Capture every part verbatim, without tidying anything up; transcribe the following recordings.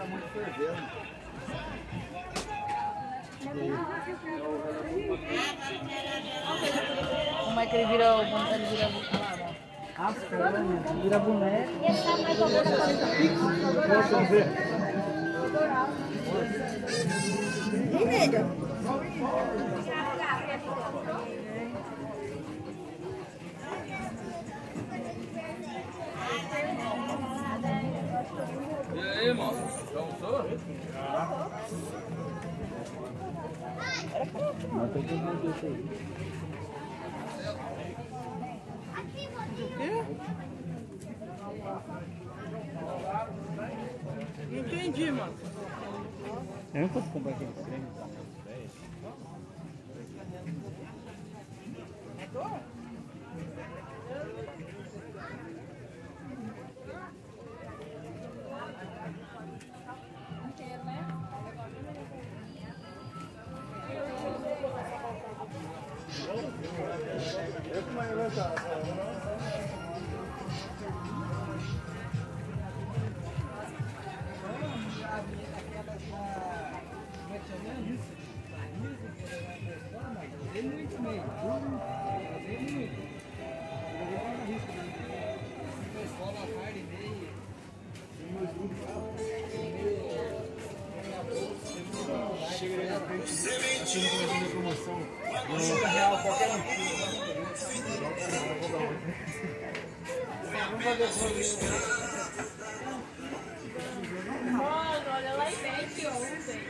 fica muito fervendo. Como é que ele vira o boneco? Ele vira boneco. Ah, cara, vira boneco. E esse tá mais ou menos Vamos ver. E nele? E aí, mano? Já almoçou? Não entendi, mano. Eu não posso comprar aquele creme. Mano, olha lá em frente ontem.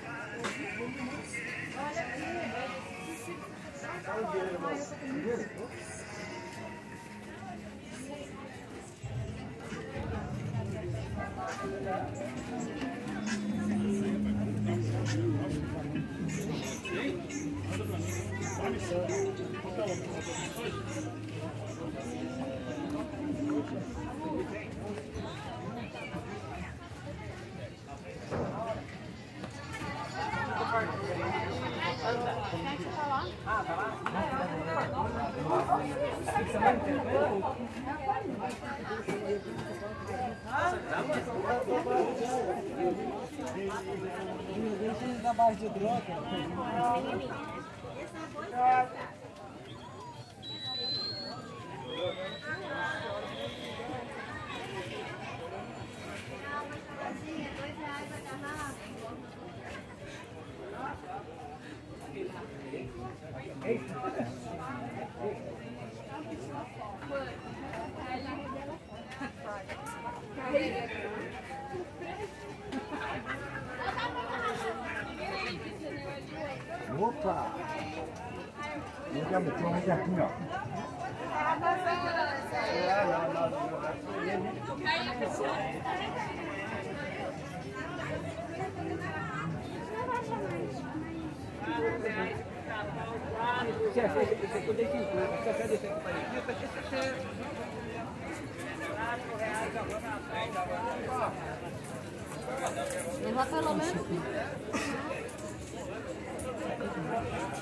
Da base de droga. Opa! Eu já meti um aqui, ó. Leva pelo menos.